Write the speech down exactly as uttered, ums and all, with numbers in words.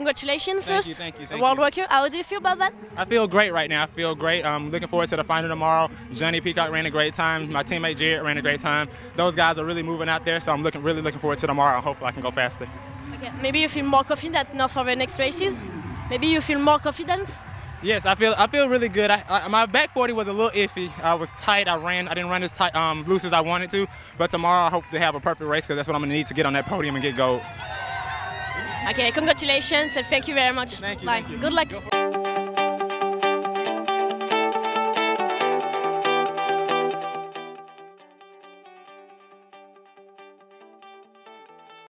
congratulations first. Thank you, thank you, thank World you. record. How do you feel about that? I feel great right now. I feel great. I'm looking forward to the final tomorrow. Johnny Peacock ran a great time. My teammate Jared ran a great time. Those guys are really moving out there, so I'm looking, really looking forward to tomorrow. Hopefully I can go faster. Okay. Maybe you feel more confident now for the next races? Maybe you feel more confident? Yes, I feel I feel really good. I, I, my back forty was a little iffy. I was tight. I ran. I didn't run as tight, um, loose as I wanted to. But tomorrow I hope to have a perfect race because that's what I'm going to need to get on that podium and get gold. Okay, congratulations and thank you very much. Thank you. Bye. Thank you. Good luck.